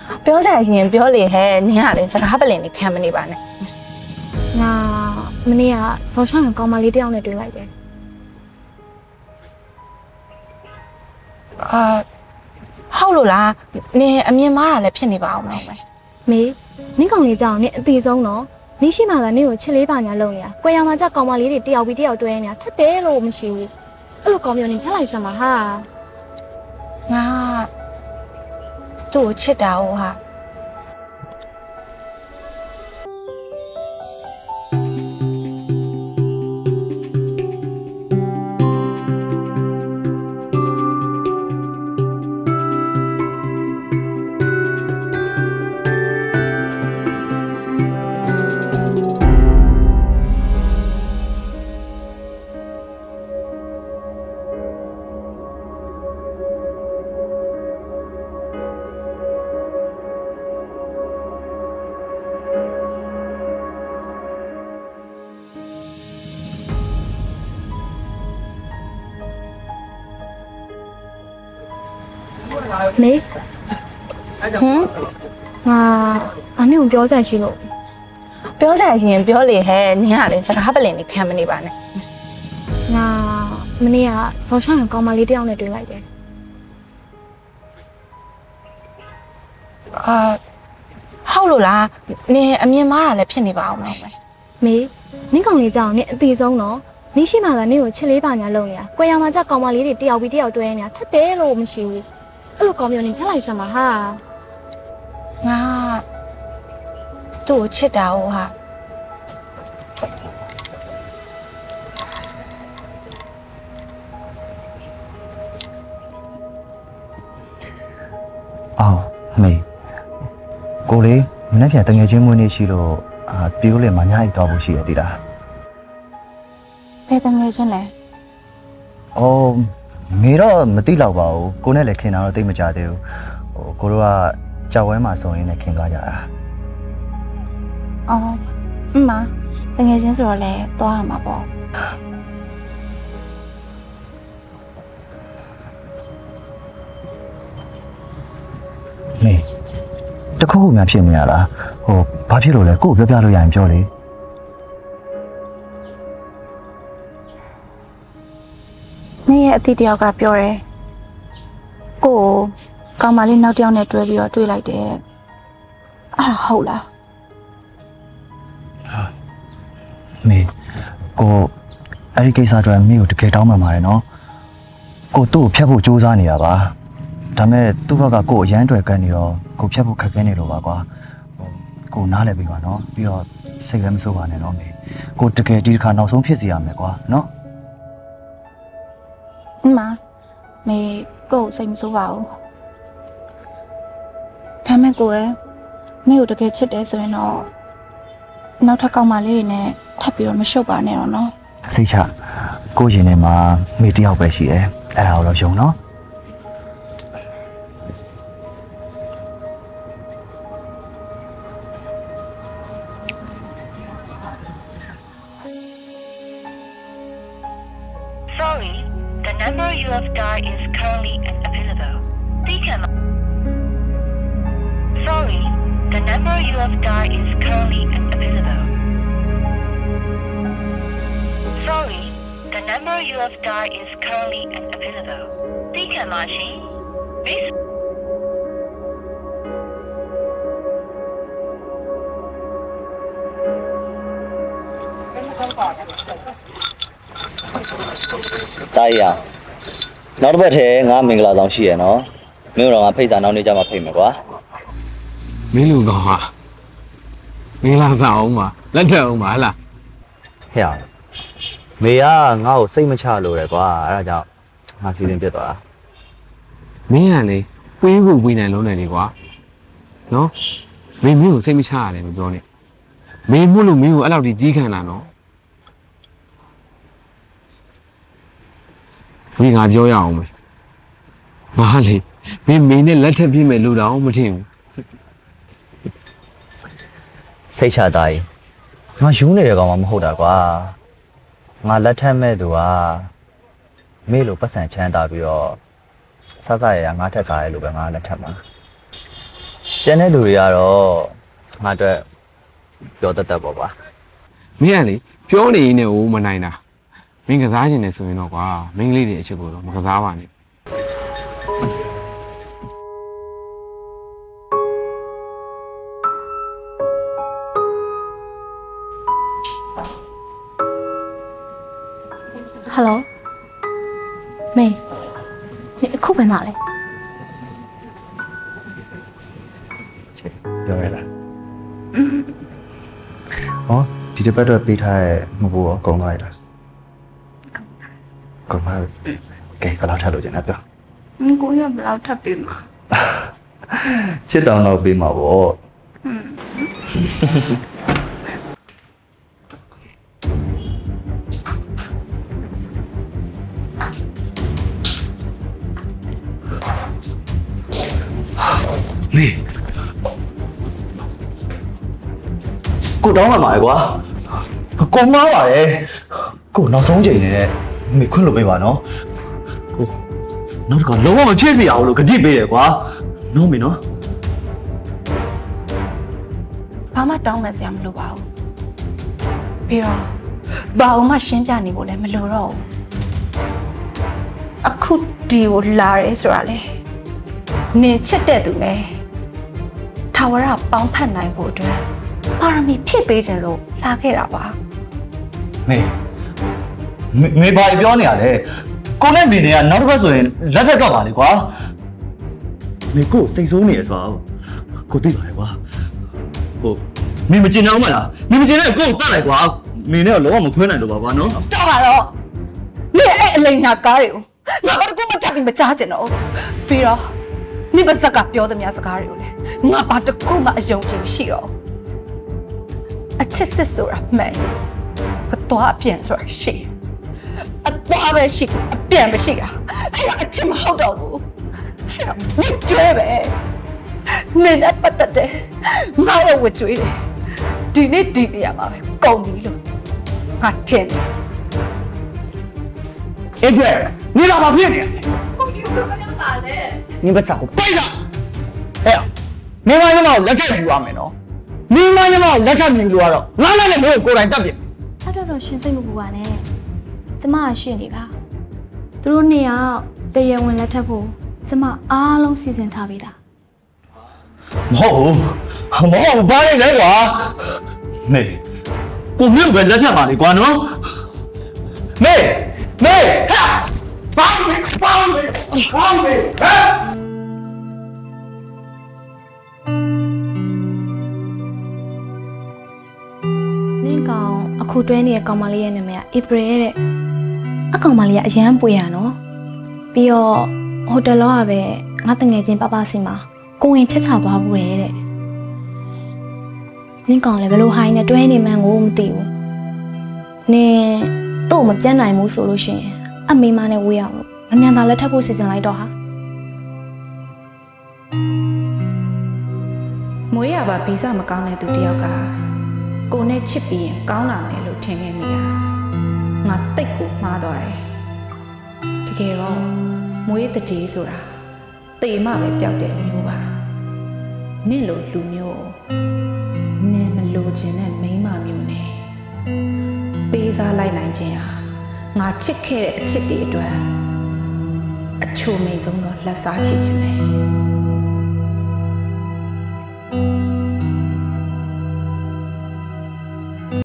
ပြောစရာရှိရင်ပြောလေဟဲ့နင်ကလေစကားပလင်နေခံမနေပါနဲ့ငါမနေ့ကဇော်ချောင်းကောင်မလေးတယောက်နဲ့တွေ့လိုက်တယ်ဟုတ်လို့လားနင်အမြင်မားတာလည်းဖြစ်နေပါအောင်မေမေနင်းကောင်လေးကြောင့်နင်အသေးဆုံးတော့နင်းရှိမှသာနင်းကိုချစ်လေးပါညာလုံနေတာကွယ်ရမှာကြကောင်မလေးတွေတယောက်ပြီးတယောက်တွဲနေတာထက်တယ်လို့မရှိဘူးအဲ့လိုကောင်မျိုးနင်ထက်လိုက်စမ်းပါဟာငါသူ့ကိုချစ်တာဟုတ်ဟာမေငါအနည်းကိုပြောစရာရှိလို့ပြောစရာရှိရင်ပြောလေဟဲ့နင်ကလေစကားပလင်နေခံမနေပါနဲ့ငါမနေ့ကဇော်ချောင်းကောင်မလေးတယောက်နဲ့တွေ့လိုက်တယ်ဟုတ်လို့လားနင်အမြင်မားတာလည်းဖြစ်နေပါအောင်မေနင်းကောင်လေးကြောင့်နင်အသေးဆုံးတော့နင်းရှိမှသာနင်းကိုချစ်လေးပါညာလုံနေတာကွယ်ရမှာကြကောင်မလေးတွေတယောက်ပြီးတယောက်တွဲနေတာထက်တယ်လို့မရှိဘူးအဲ့လိုကောင်မျိုးနင်ထက်လိုက်စမ်းပါဟာငါသူ့ကိုချစ်တာဟုတ်ဟာအော်မေကိုလေးမနေ့ကတငယ်ချင်းမွေးနေ့ရှိလို့ပြိုးလေမညာအိတ်တော့ဖို့ရှိရသေးတာဘယ်တငယ်ချင်းလဲအော်မေတော့မသိတော့ပါဘူးကိုနဲ့လည်းခင်တာတော့သိမကြသေးဘူးကိုတို့ကကြောက်ဝဲမှာစုံရင်းနဲ့ခင်သွားကြတာအော်မတငယ်ချင်းဆိုတော့လည်းသွားရမှာပေါ့မေတခုခုများဖြစ်နေရလားဘာဖြစ်လို့လဲကို့ပြောပြလို့ရရင်ပြောလေမင်းရဲ့အသည့်တယောက်ကပြောတယ်ကိုကောင်မလေးနောက်တစ်ယောက်နဲ့တွဲပြီးတော့တွေ့လိုက်တယ်အဲ့ဒါဟုတ်လားမေကိုအဲ့ဒီကိစ္စအတွက်မင်းကိုတကယ်တောင်းပန်ပါတယ်နော်ကိုသူ့ကိုဖျက်ဖို့ကြိုးစားနေရပါဒါမဲ့သူ့ဘက်ကကိုအရန်တွေ့ကန်နေတော့ကိုဖျက်ဖို့ခက်ခဲနေလို့ပါကွာကိုနားလည်ပြီပါနော်ပြီးတော့စိတ်လည်းမဆိုးပါနဲ့နော်မေကိုတကယ်ဒီတစ်ခါနောက်ဆုံးဖြစ်စီရမယ်ကွာနော်မေကိုစိတ်မဆိုးပါဘူးဒါမဲ့ကိုရဲ့မင်းကိုတကယ်ချစ်တယ်ဆိုရင်တော့နောက်ထပ်ကောင်းမလေးတွေနဲ့ထပ်ပြီးတော့မရှုပ်ပါနဲ့တော့နော်စိတ်ချကိုရင်ထဲမှာမေတယောက်ပဲရှိတယ်အဲ့ဒါကိုတော့ယုံနော် number you have dialed is currently unavailable. Sorry, the number you have dialed is currently unavailable. Sorry, the number you have dialed is currently unavailable. သိခံပါရှင်။တာရနောက်တစ်ပတ်ထဲငါမင်္ဂလာဆောင်ရှိရနော်မင်းတို့ကဖိတ်စာနောက်နေ့ကျမှဖိတ်မယ်ကွာမင်းလူကောင်ဟာမင်္ဂလာဆောင်အောင်ပါလက်ထက်အောင်ပါဟလားဟဲ့မေကငါ့ကိုစိတ်မချလို့ရယ်ကွာအဲ့ဒါကြောင့်ငါစီစဉ်ပြတ်သွားတာမင်းကလေပွေးဖို့ပွေးနိုင်လုံးနေလေကွာနော်မင်းကိုစိတ်မချရတယ်မပြောနဲ့မင်းမို့လို့မင်းကိုအဲ့လောက်ထိကြီးခံတာနော်မင်းငါပြောရအောင်မယ်ငါလေမင်းနဲ့လက်ထပ်ပြည့်မယ်လို့တော့မထင်ဘူးစိတ်ချတာကြီးငါယူနေတဲ့ကောင်မှမဟုတ်တာကွာငါလက်ထပ်မဲ့သူကမေ့လို့ပတ်စံချမ်းသာပြီးတော့စစရရငါထက်ကားရဲလို့ပဲငါလက်ထပ်မှာကျန်တဲ့သူတွေကတော့ငါအတွက်ပြောတတ်ပေါ့ကွာမင်းကလေပြောနေရင်လည်းဟိုမနိုင်တာမင်းကစားခြင်းနဲ့ဆိုရင်တော့ကွာမင်းကလေးတွေအချက်ကိုတော့မကစားပါနဲ့ဟယ်လိုမေအခုပဲမလဲပြောရလားဟောဒီတစ်ပတ်တော့ပေးထားတဲ့မဟုတ်ဘူးကောင်းသွားရလားကောင်းပါပြီကဲဘယ်လောက်ထပ်လို့ကျန်တာပြောကိုရဘယ်လောက်ထပ်ပေးမှာချစ်တောင်းတော့ပေးမှာပေါ့မေကိုတောင်းမှမှာလေကွာကိုမားပါလေကိုနောက်ဆုံးချိန်နဲ့မေခွင့်လို့ပေးပါနော်ကိုနောက်တစ်ခါလုံးဝမဖြစ်စေရအောင်လို့ဂတိပေးတယ်ကွာနော်မေနော်ဘာမှတောင်းမှစရာမလိုပါဘူးပြီးတော့ဘာအောင်မှရှင်းပြနေဖို့လည်းမလိုတော့ဘူးအခုဒီကိုလာရဲဆိုတာလေနေချစ်တဲ့သူနဲ့ထာဝရပေါင်းဖက်နိုင်ဖို့အတွက်ပါရမီဖြည့်ပေးခြင်းလို့လာခဲ့တာပါမေဘာပြောနေရလဲကိုနဲ့မေနေကနောက်တစ်ပတ်ဆိုရင်လက်ထက်တော့ပါလေကွာမေကိုစိတ်ဆိုးနေရဆိုတော့ကိုသိပါလေကွာဟုတ်မေမကျင်တော့မလားမေမကျင်တဲ့ကိုကိုတတ်လိုက်ကွာမေနဲ့တော့လုံးဝမခွဲနိုင်တော့ပါကွာနော်တော့ပါတော့နေအဲ့အလိန်နာကားတွေကိုငါဘာတကူမတက်ပြီးမကြားကျင်တော့ပြီးတော့နေပါစကပြောသမျှစကားတွေကိုလေငါဘာတကူမှအယုံကြည်မရှိတော့အချစ်စစ်ဆိုတာမှန်အသွားအပြန်ဆိုတာရှိအသွားပဲရှိအပြန်ပဲရှိတာအဲ့ဒါအချစ်မဟုတ်တော့ဘူးအဲ့ဒါဝစ်ကျွဲပဲနေနဲ့ပတ်သက်တယ်ငါရဲ့ဝစ်ကျွဲတယ်ဒီနေ့ဒီနေရာမှာပဲကုန်ပြီလို့ငါထင်တယ်အဲ့ပြနေလာပါဖြစ်နေဟုတ်ကဲ့ဘယ်လိုလုပ်လာလဲနေပါစားကိုပိတ်လာဟဲ့နေမညမကိုလက်ထပ်ယူရမယ်နော်နေမညမကိုလက်ထပ်မြင်လို့ကတော့ငါလည်းမျိုးကိုယ်တိုင်တက်ပြအဲ့တော့ရှင်စိတ်မပူပါနဲ့ကျမကရှင်းနေပါသူတို့နှစ်ယောက်တရားဝင်လက်ထပ်ဖို့ကျမအားလုံးစီစဉ်ထားပြီးသားမဟုတ်ဘူးဘာလဲလဲကွာမေကိုမြင့်ပဲလက်ထက်ပါလေကွာနော်မေဟဲ့ပေါင်းမယ်ဟဲ့နင်းကောင်အခုတွဲနေတဲ့ကောင်မလေးရဲ့နာမည်က April တဲ့အကောင်မလေးကအရန်ပွေရနော်ပြီးတော့ဟိုတယ်လောကပဲငါတငယ်ချင်းပပစီမှာကိုဝင်ဖြတ်ချသွားဘူးတဲ့နင်းကောင်လည်းဘယ်လိုဟိုင်းနဲ့တွဲနေမှန်းကိုမသိဘူးနင်းတော့မပြတ်နိုင်ဘူးဆိုလို့ရှိရင်အမေမနဲ့ဝေးအောင်လို့မမြန်တာလက်ထပ်ဖို့စီစဉ်လိုက်တော့ဟာမွေးရပါဗီဇမကောင်းတဲ့သူတယောက်ကကိုနဲ့ချစ်ပြီးရင်ကောင်းလာမယ်လို့ထင်ခဲ့မိတာငါတိတ်ကိုမှားသွားတယ်တကယ်တော့မွေးတတိဆိုတာတေမပဲပျောက်တယ်မျိုးပါနင့်လိုလူမျိုးနင့်မလိုချင်တဲ့မိန်းမမျိုးနဲ့ပေးစားလိုက်နိုင်ခြင်းဟာငါချစ်ခဲ့တဲ့အချစ်တွေအတွက်အချို့မိန်ဆုံးတော့လက်စားချစ်ခြင်းပဲ